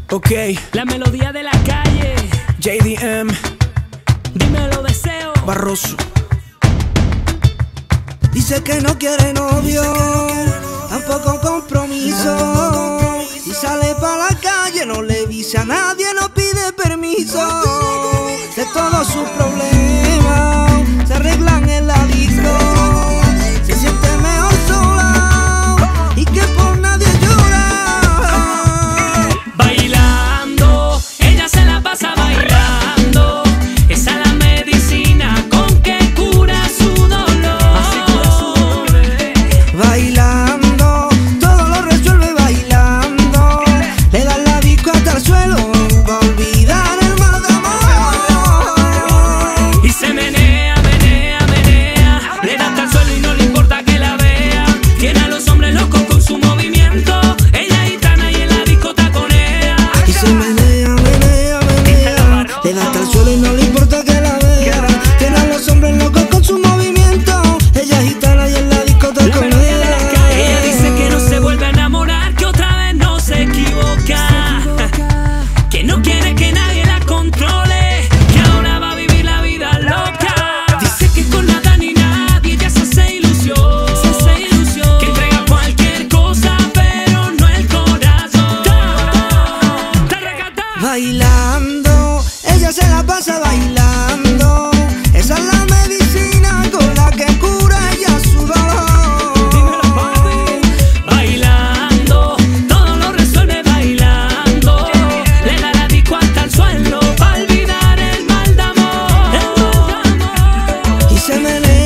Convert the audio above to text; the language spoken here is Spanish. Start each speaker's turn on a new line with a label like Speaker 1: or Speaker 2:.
Speaker 1: Ok,
Speaker 2: la melodía de la calle.
Speaker 1: JDM,
Speaker 2: Dímelo, Deseo.
Speaker 1: Barroso.
Speaker 3: Dice que no quiere novio, tampoco compromiso. Si sale pa' la calle no le dice a nadie, no pide permiso. De todos sus problemas se arreglan en la disco. Se siente mejor sola y que por nadie llora.
Speaker 2: Bailando, ella se la pasa bailando. Esa es la medicina con que cura su dolor.
Speaker 3: Bailando, todo lo resuelve bailando. Le da la disco hasta el suelo pa' olvidar el mal de amor.
Speaker 2: Y se menea, menea, menea. Le da hasta el suelo y no le importa que la vea. Tiene a los hombres locos con su movimiento. Ella es gitana y en la disco taconea.
Speaker 3: Y se menea, menea, menea. Le da hasta el suelo y no le importa que la vea. Tiene a los hombres locos con su movimiento. Ella es gitana y en la discoteca con
Speaker 2: Ella dice que no se vuelve a enamorar, que otra vez no se equivoca, que no quiere que nadie la controle, que ahora va a vivir la vida loca. Dice que con nada ni nadie ella se hace ilusión, que entrega cualquier cosa pero no el corazón.
Speaker 3: bailando, ella se la pasa bailando. Esa es la medicina con la que cura ella su dolor.
Speaker 2: Bailando, todo lo resuelve bailando. Le da la disco hasta el suelo pa' olvidar el mal de amor.
Speaker 3: Y se menea.